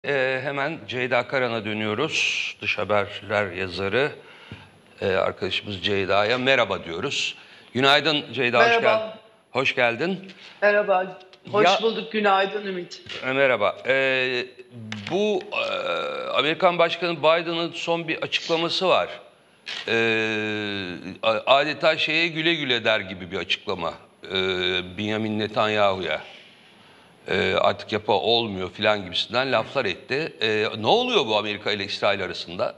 Hemen Ceyda Karan'a dönüyoruz. Dış haberler yazarı arkadaşımız Ceyda'ya merhaba diyoruz. Günaydın Ceyda, hoş geldin. Merhaba, Hoş geldin. merhaba. Hoş Ya bulduk, günaydın Ümit. merhaba. Bu Amerikan Başkanı Biden'ın son bir açıklaması var. Adeta şeye güle güle der gibi bir açıklama. Benjamin Netanyahu'ya. Artık yapı olmuyor filan gibisinden laflar etti. Ne oluyor bu Amerika ile İsrail arasında?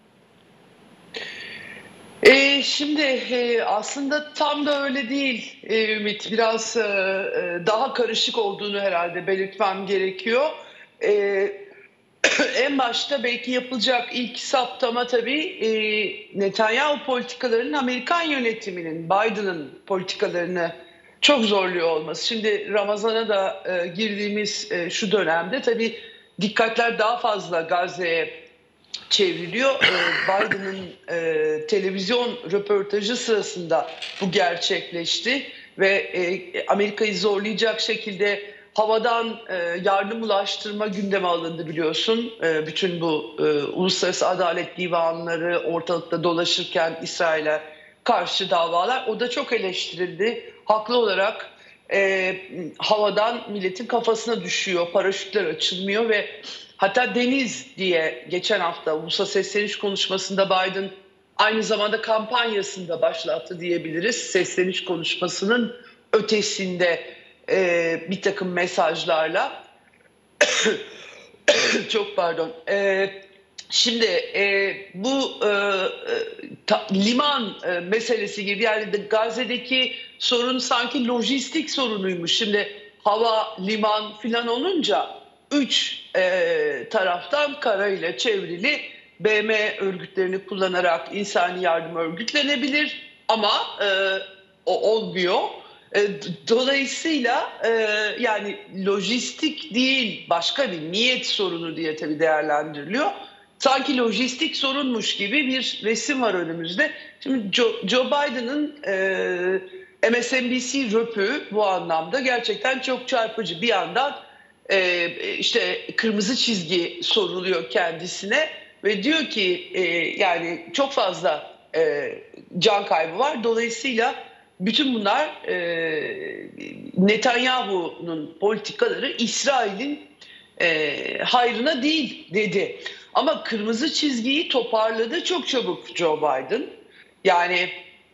Şimdi aslında tam da öyle değil Ümit. Biraz daha karışık olduğunu herhalde belirtmem gerekiyor. E, En başta belki yapılacak ilk saptama tabii Netanyahu politikalarının Amerikan yönetiminin, Biden'ın politikalarını çok zorluyor olması. Şimdi Ramazan'a da girdiğimiz şu dönemde tabii dikkatler daha fazla Gazze'ye çevriliyor. Biden'ın televizyon röportajı sırasında bu gerçekleşti ve Amerika'yı zorlayacak şekilde havadan yardım ulaştırma gündeme alındı biliyorsun. Bütün bu Uluslararası Adalet Divanları ortalıkta dolaşırken İsrail'e karşı davalar, o da çok eleştirildi. Haklı olarak havadan milletin kafasına düşüyor, paraşütler açılmıyor ve hatta deniz diye geçen hafta Ulus'a sesleniş konuşmasında Biden aynı zamanda kampanyasında başlattı diyebiliriz. Sesleniş konuşmasının ötesinde bir takım mesajlarla. Çok pardon. Şimdi bu liman meselesi gibi, yani Gazze'deki sorun sanki lojistik sorunuymuş. Şimdi hava, liman filan olunca üç taraftan karayla çevrili BM örgütlerini kullanarak insani yardım örgütlenebilir ama o olmuyor. Dolayısıyla yani lojistik değil, başka bir niyet sorunu diye tabii değerlendiriliyor. Sanki lojistik sorunmuş gibi bir resim var önümüzde. Şimdi Joe Biden'ın MSNBC röpü bu anlamda gerçekten çok çarpıcı. Bir yandan işte kırmızı çizgi soruluyor kendisine ve diyor ki yani çok fazla can kaybı var. Dolayısıyla bütün bunlar Netanyahu'nun politikaları İsrail'in hayrına değil dedi. Ama kırmızı çizgiyi toparladı çok çabuk Joe Biden. Yani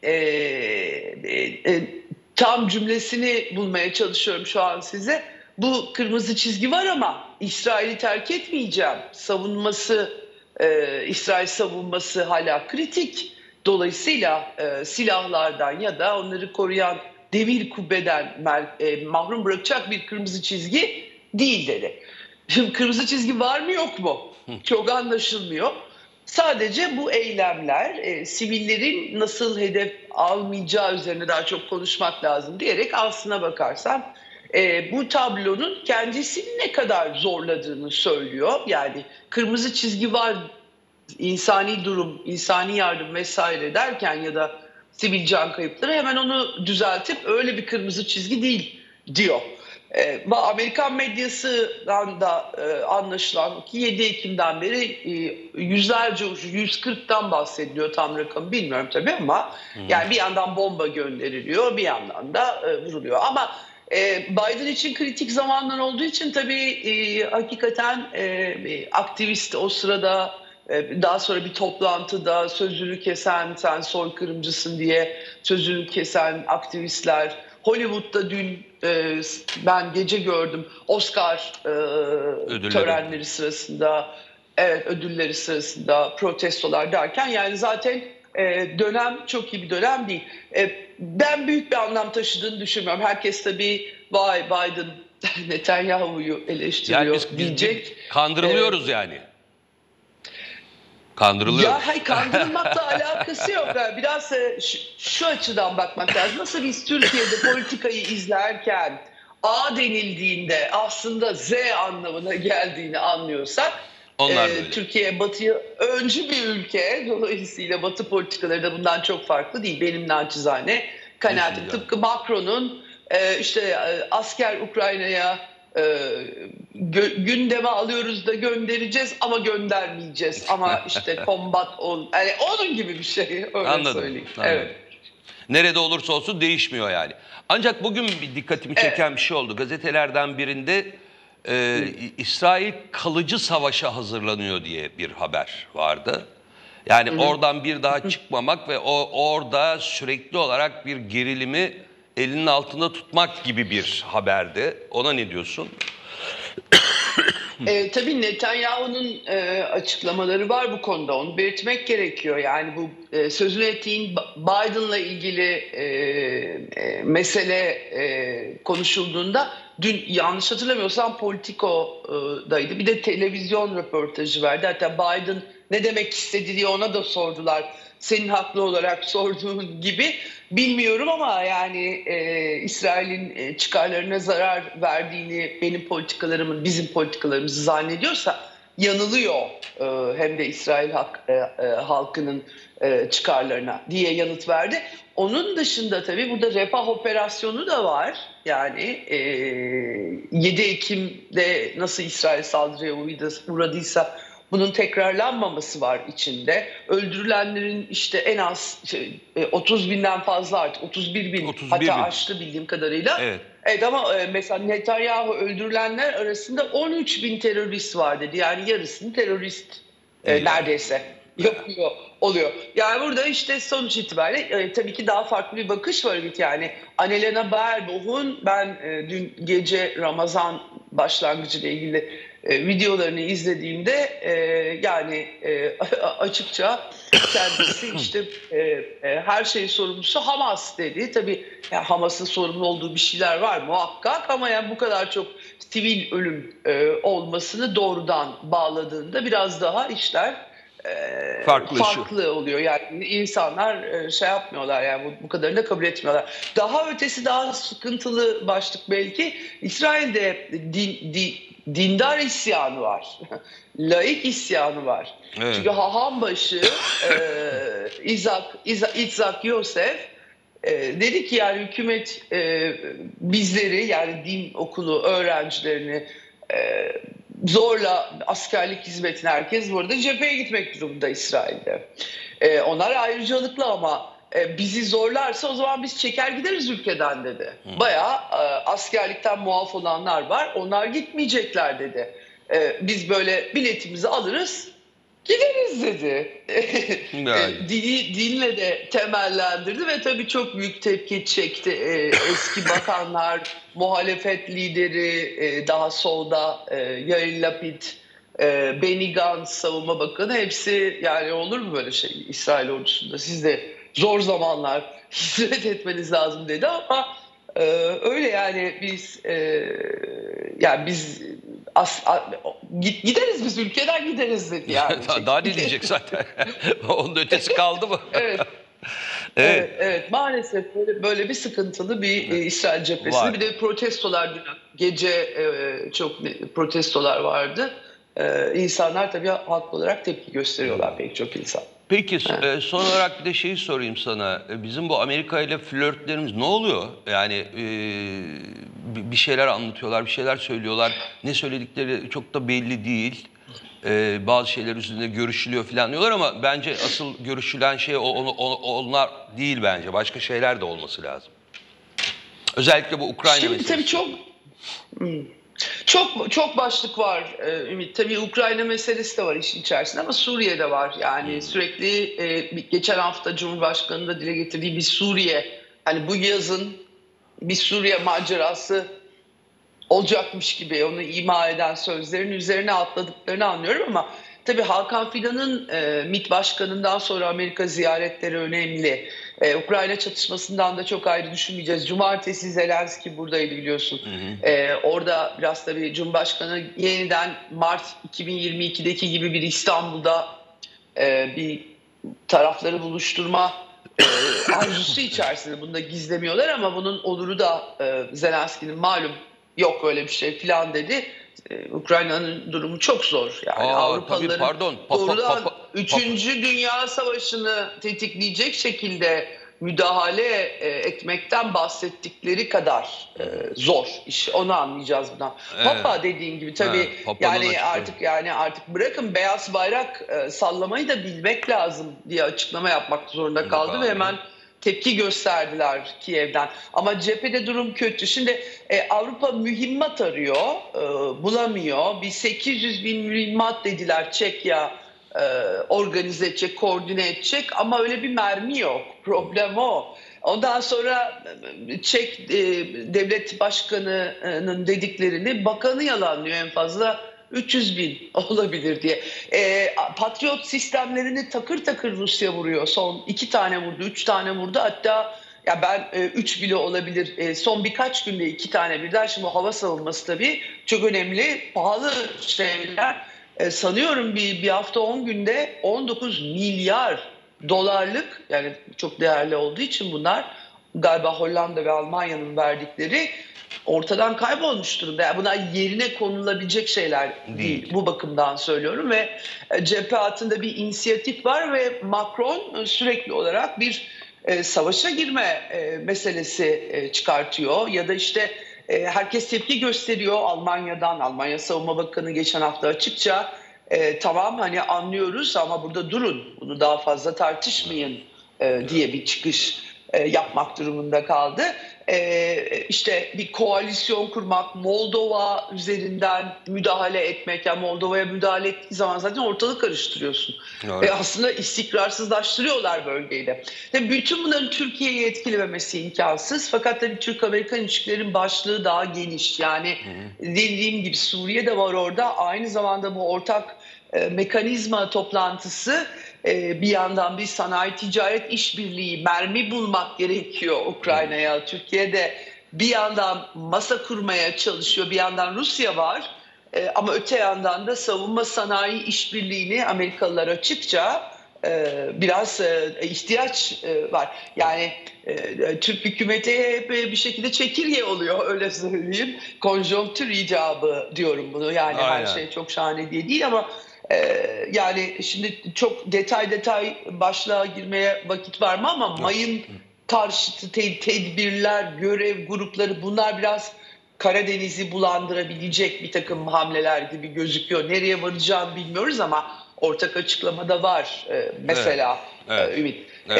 tam cümlesini bulmaya çalışıyorum şu an size. Bu kırmızı çizgi var ama İsrail'i terk etmeyeceğim. İsrail savunması hala kritik. Dolayısıyla silahlardan ya da onları koruyan demir kubbeden mahrum bırakacak bir kırmızı çizgi değil dedi. Şimdi kırmızı çizgi var mı yok mu? Çok anlaşılmıyor. Sadece bu eylemler sivillerin nasıl hedef almayacağı üzerine daha çok konuşmak lazım diyerek aslına bakarsan bu tablonun kendisini ne kadar zorladığını söylüyor. Yani kırmızı çizgi var, insani durum, insani yardım vesaire derken ya da sivil can kayıpları, hemen onu düzeltip öyle bir kırmızı çizgi değil diyor. Amerikan medyasından da anlaşılan ki 7 Ekim'den beri yüzlerce, 140'tan bahsediliyor, tam rakamı bilmiyorum tabii ama yani bir yandan bomba gönderiliyor, bir yandan da vuruluyor. Ama Biden için kritik zamanlar olduğu için tabii hakikaten aktivist o sırada daha sonra bir toplantıda sözünü kesen, sen soykırımcısın diye sözünü kesen aktivistler, Hollywood'da dün ben gece gördüm Oscar törenleri sırasında, evet, ödülleri sırasında protestolar derken, yani zaten dönem çok iyi bir dönem değil. Ben büyük bir anlam taşıdığını düşünmüyorum. Herkes tabii vay Biden Netanyahu'yu eleştiriyor Yani biz diyecek. kandırılıyoruz yani. Kandırılıyoruz. Ya hayır, kandırılmakla alakası yok. Biraz şu açıdan bakmak lazım. Nasıl biz Türkiye'de politikayı izlerken A denildiğinde aslında Z anlamına geldiğini anlıyorsak, Türkiye batıya öncü bir ülke. Dolayısıyla batı politikaları da bundan çok farklı değil. Benim naçizane kanaatim. Tıpkı Macron'un işte asker Ukrayna'ya gündeme alıyoruz da göndereceğiz ama göndermeyeceğiz. Ama işte combat yani onun gibi bir şey, öyle Anladım, söyleyeyim. anladım. Evet. Nerede olursa olsun değişmiyor yani. Ancak bugün bir dikkatimi çeken bir şey oldu. Gazetelerden birinde İsrail kalıcı savaşa hazırlanıyor diye bir haber vardı. Yani oradan bir daha çıkmamak ve orada sürekli olarak bir gerilimi elinin altında tutmak gibi bir haberdi. Ona ne diyorsun? Tabii Netanyahu'nun açıklamaları var bu konuda. Onu belirtmek gerekiyor. Yani bu sözünü ettiğin Biden'la ilgili mesele konuşulduğunda dün yanlış hatırlamıyorsam Politico'daydı. Bir de televizyon röportajı verdi. Hatta Biden ne demek istedi diye ona da sordular. Senin haklı olarak sorduğun gibi. Bilmiyorum ama yani İsrail'in çıkarlarına zarar verdiğini benim politikalarımın, bizim politikalarımızı zannediyorsa yanılıyor. Hem de İsrail halkının çıkarlarına diye yanıt verdi. Onun dışında tabii burada refah operasyonu da var. Yani 7 Ekim'de nasıl İsrail saldırıya uğradıysa bunun tekrarlanmaması var içinde. Öldürülenlerin işte en az 30 binden fazla, artık 31 bin 31 hatta bin. aştı bildiğim kadarıyla. Evet. Evet ama mesela Netanyahu öldürülenler arasında 13 bin terörist var dedi. Yani yarısını terörist neredeyse yapıyor oluyor. Yani burada işte sonuç itibariyle tabii ki daha farklı bir bakış var. Yani Annalena Baerbock'un ben dün gece Ramazan başlangıcı ile ilgili videolarını izlediğimde yani açıkça kendisi işte her şeyin sorumlusu Hamas dedi. Tabii yani Hamas'ın sorumlu olduğu bir şeyler var muhakkak ama yani bu kadar çok sivil ölüm olmasını doğrudan bağladığında biraz daha işler farklı oluyor. Yani insanlar şey yapmıyorlar, yani bu kadarını da kabul etmiyorlar. Daha ötesi, daha sıkıntılı başlık belki İsrail'de dindar isyanı var. Laik isyanı var. Evet. Çünkü hahambaşı İzak Yosef dedi ki yani hükümet bizleri, yani din okulu öğrencilerini zorla askerlik hizmetine, herkes burada cepheye gitmek durumunda İsrail'de. Onlar ayrıcalıklı ama bizi zorlarsa o zaman biz çeker gideriz ülkeden dedi. Bayağı askerlikten muaf olanlar var, onlar gitmeyecekler dedi. Biz böyle biletimizi alırız gideriz dedi. Dinle de temellendirdi ve tabii çok büyük tepki çekti. Eski bakanlar, muhalefet lideri, daha solda Yair Lapid, Benny Gantz savunma bakanı, hepsi yani olur mu böyle şey İsrail ordusunda, siz de zor zamanlar hizmet etmeniz lazım dedi ama öyle yani biz gideriz, biz ülkeden gideriz dedi yani. Daha ne diyecek zaten? Onun ötesi kaldı mı? Evet. Evet, maalesef böyle bir sıkıntılı bir İsrail cephesinde. Bir de protestolar, dün gece çok protestolar vardı. İnsanlar tabii haklı olarak tepki gösteriyorlar, pek çok insan. Peki son olarak bir de şeyi sorayım sana. Bizim bu Amerika ile flörtlerimiz ne oluyor? Yani bir şeyler anlatıyorlar, bir şeyler söylüyorlar. Ne söyledikleri çok da belli değil. Bazı şeyler üzerinde görüşülüyor falan diyorlar ama bence asıl görüşülen şey onlar değil bence. Başka şeyler de olması lazım. Özellikle bu Ukrayna meselesi. Tabii çok başlık var Ümit. Tabii Ukrayna meselesi de var işin içerisinde ama Suriye'de var. Yani sürekli geçen hafta Cumhurbaşkanı'nın da dile getirdiği bir Suriye, hani bu yazın bir Suriye macerası olacakmış gibi onu ima eden sözlerin üzerine atladıklarını anlıyorum ama tabii Hakan Fidan'ın MİT Başkanı'ndan sonra Amerika ziyaretleri önemli. Ukrayna çatışmasından da çok ayrı düşünmeyeceğiz. Cumartesi Zelenski buradaydı biliyorsun. Orada biraz tabii Cumhurbaşkanı yeniden Mart 2022'deki gibi bir İstanbul'da bir tarafları buluşturma arzusu içerisinde. Bunu da gizlemiyorlar ama bunun oluru da Zelenski'nin malum yok öyle bir şey falan dedi. Ukrayna'nın durumu çok zor. Yani Avrupalıların doğrudan 3. Dünya Savaşı'nı tetikleyecek şekilde müdahale etmekten bahsettikleri kadar zor iş. Onu anlayacağız buradan. Papa dediğin gibi tabii artık bırakın beyaz bayrak sallamayı da bilmek lazım diye açıklama yapmak zorunda kaldı ve hemen tepki gösterdiler Kiev'den. Ama cephede durum kötü. Şimdi Avrupa mühimmat arıyor, bulamıyor. Bir 800 bin mühimmat dediler Çekya organize edecek, koordine edecek ama öyle bir mermi yok. Problem o. Ondan sonra Çek devlet başkanının dediklerini bakanı yalanlıyor, en fazla 300 bin olabilir diye. Patriot sistemlerini takır takır Rusya vuruyor. Son 2 tane vurdu, 3 tane vurdu. Hatta ya ben 3 bile olabilir. Son birkaç günde 2 tane birden. Şimdi o hava savunması tabii çok önemli, pahalı şeyler. Sanıyorum bir hafta 10 günde 19 milyar dolarlık, yani çok değerli olduğu için bunlar galiba Hollanda ve Almanya'nın verdikleri, ortadan kaybolmuş durumda. Yani bunlar yerine konulabilecek şeyler değil. Bu bakımdan söylüyorum ve cephe altında bir inisiyatif var ve Macron sürekli olarak bir savaşa girme meselesi çıkartıyor ya da işte herkes tepki gösteriyor Almanya'dan. Almanya Savunma Bakanı geçen hafta açıkça tamam hani anlıyoruz ama burada durun, bunu daha fazla tartışmayın diye bir çıkış yapmak durumunda kaldı. İşte bir koalisyon kurmak, Moldova üzerinden müdahale etmek. Yani Moldova'ya müdahale ettiği zaman zaten ortalık karıştırıyorsun. Aslında istikrarsızlaştırıyorlar bölgeyi de. Tabii bütün bunların Türkiye'yi etkilememesi imkansız. Fakat tabii Türk-Amerikan ilişkilerin başlığı daha geniş. Yani dediğim gibi Suriye de var orada. Aynı zamanda bu ortak mekanizma toplantısı, bir yandan bir sanayi ticaret işbirliği, mermi bulmak gerekiyor Ukrayna'ya. Türkiye'de bir yandan masa kurmaya çalışıyor, bir yandan Rusya var. Ama öte yandan da savunma sanayi işbirliğini Amerikalılar açıkça biraz ihtiyaç var. Yani Türk hükümeti hep bir şekilde çekirge oluyor, öyle söyleyeyim. Konjonktür icabı diyorum bunu. Yani her şey çok şahane diye değil ama yani şimdi çok detay başlığa girmeye vakit var mı ama mayın karşıtı tedbirler, görev grupları, bunlar biraz Karadeniz'i bulandırabilecek bir takım hamleler gibi gözüküyor. Nereye varacağını bilmiyoruz ama ortak açıklamada var mesela Ümit.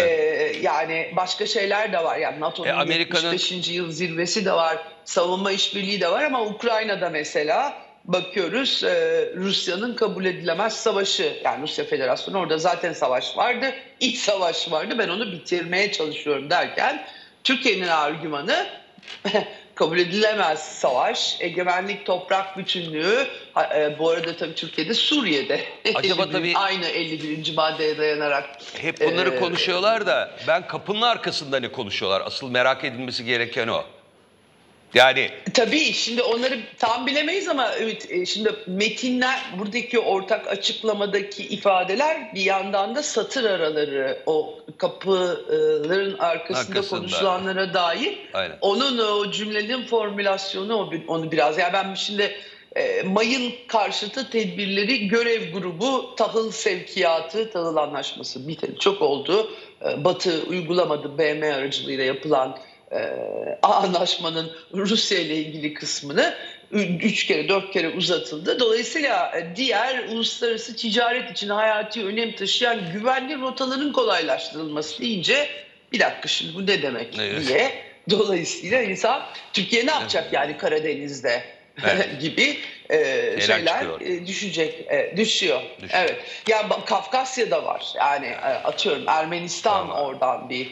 Yani başka şeyler de var. Yani NATO'nun 75. yıl zirvesi de var, savunma işbirliği de var ama Ukrayna'da mesela bakıyoruz Rusya'nın kabul edilemez savaşı. Yani Rusya Federasyonu, orada zaten savaş vardı, iç savaş vardı. Ben onu bitirmeye çalışıyorum derken Türkiye'nin argümanı kabul edilemez savaş, egemenlik, toprak bütünlüğü. Bu arada tabii Türkiye'de, Suriye'de acaba tabii aynı 51. maddeye dayanarak hep bunları konuşuyorlar da ben kapının arkasında ne konuşuyorlar? Asıl merak edilmesi gereken o. Yani tabii şimdi onları tam bilemeyiz ama evet, şimdi metinler, buradaki ortak açıklamadaki ifadeler bir yandan da satır araları, o kapıların arkasında konuşulanlara dair. Aynen. Onun o cümlenin formülasyonu onu biraz. Yani ben şimdi mayın karşıtı tedbirleri, görev grubu, tahıl sevkiyatı, tahıl anlaşması biteli çok oldu. Batı uygulamadı, BM aracılığıyla yapılan anlaşmanın Rusya ile ilgili kısmını 3 kere 4 kere uzatıldı. Dolayısıyla diğer uluslararası ticaret için hayati önem taşıyan güvenli rotaların kolaylaştırılması deyince bir dakika şimdi bu ne demek diye. Dolayısıyla insan Türkiye ne yapacak yani Karadeniz'de gibi şeyler düşüyor. Evet. Yani Kafkasya'da var. Yani atıyorum Ermenistan oradan bir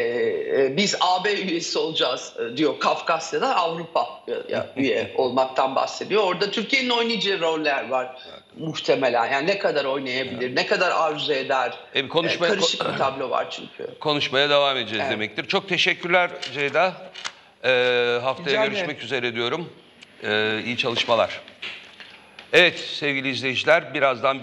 biz AB üyesi olacağız diyor. Kafkasya'da Avrupa üye olmaktan bahsediyor. Orada Türkiye'nin oynayacağı roller var muhtemelen. Yani ne kadar oynayabilir, ne kadar arzu eder. Karışık bir tablo var çünkü. Konuşmaya devam edeceğiz demektir. Çok teşekkürler Ceyda. Haftaya görüşmek üzere diyorum. İyi çalışmalar. Evet sevgili izleyiciler, birazdan